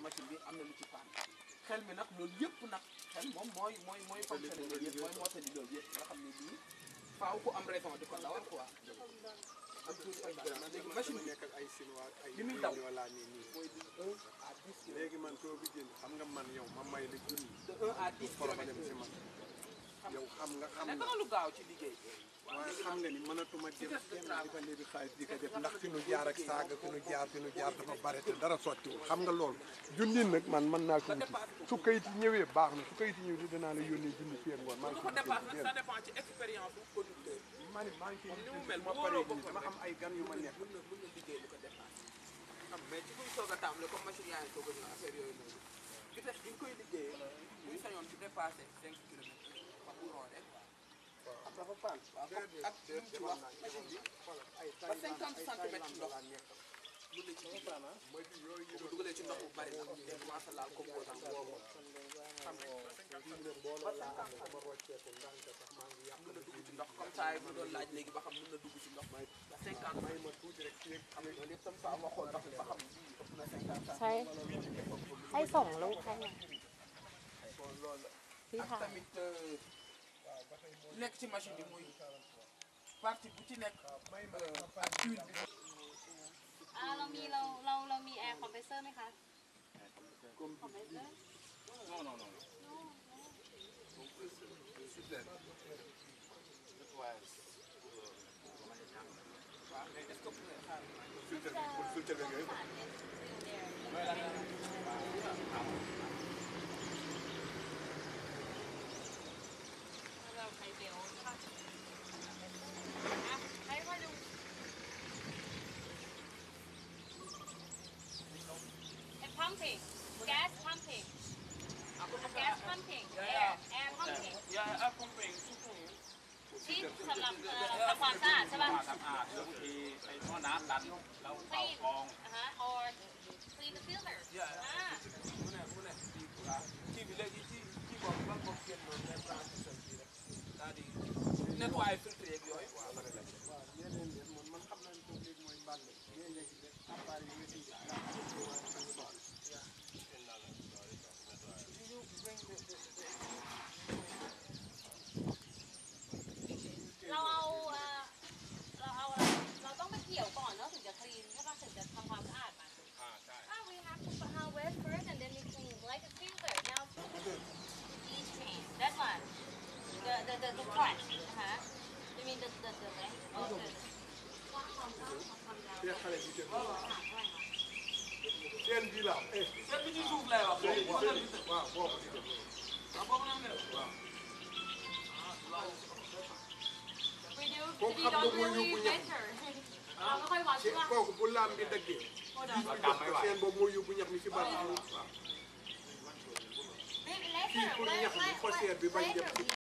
machine bi am na lu ci paan xel mi nag loolu yëpp nag xel moom mooy fonctionné loolu yëpp mooy mottali loolu yëpp nga xam ne bii faaw ku am raison di ko dawal quoi ak tuuti ak dara léegi machine bi nekk ak ay chinois ay li muy daw laa nii mooy di 1 à 10 léegi man soo bi jënd xam nga man yow ma may la junni de 1 à 10 problème kilomètres si man yow xam nga nekk na lu gaaw ci liggéey waaye xam nga ni mënatuma dem kenn di ko lebi xaalis di ko def ndax fi nu jaar ak saaga fi nu jaar dafa bare te dara sottiwul xam nga loolu junni nag man mën naa ko wuti su kayit yi ñëwee baax na su kayit yi ñëwee danaa la yónnee junni fii ak ngoon maa ngi ko dépasse nag ça dépend ci expérience bu producteur maa ngi ci ni mu mel ma paree dama am ay gan yu ma nekk mën na liggéey lu ko dépasse xam mais ci kuy soog a tàmbale comme machine yaa ngi soog a ñëw affaire yooyu noonu vitesse bi nga koy liggéeyee muy sañoon ci dépassé 5 kilomètres wax bu roodee am dafa paan waaw ak li mu ci wax machine bi ba 50 centimètres ndox mën na ci liggéey bu dugalee ci ndox bu bari nag te commencé laal composant boobu xam nga ba 50 mën na dugg ci ndox comme ça mu doon laaj léegi ba xam mën na dugg ci ndox ba 50 may ma tuuti rek ci xam nga loolu yëpp tam fa ma xool ndox bi ba xam ëpp na 50 ใช้ให้ส่งลูกให้พี่ ak ถ่าย tamit nekk ci machine bi muy partie bu ci nekk ak huile bi เรามีแอร์คอมเพรสเซอร์ไหมคะคอมเพรสเซอร์ Non. Super. waaw mais est-ce que vous pouvez xaar filtre bi ngay pumping, gas pumping, air pumping ยาอาคุมเป็นทุกคนที่สำหรับทำความสะอาดใช่ป่ะสะอาดบางทีใช้ท่อน้ำดันแล้วเข้ากอง or clean the filter mu ne kii bi léegi ci boobu ban bopp génn noonu ngay branché seen kii rek daal di nettoyer filtre yeeg yooyu waaw yeneen man xam naa ne foofu léegi mooy mbàll léegi appareil yi เราต้องไปเกี่ยวก่อนเนาะถึงจะคลีนใช่ป่ะถึงจะทำความสะอาดมันwe have to wet first and then we clean like a filter now each pan that one the clutch you mean the length or the เรียกอะไรที่เจอเส้นที่เราเอ๊ะ seen bi ci suuf lay wax waaw boobu di dem waaw boobu la ne waaw kooku xam nga mooy yóbbu ñax เราไม่ค่อยวัดใช่ป่ะ kooku bu laam bi daggee seen boobu mooy yóbbu ñax mi ci bari waaw kii pour ñax mi posteer bi bañ dem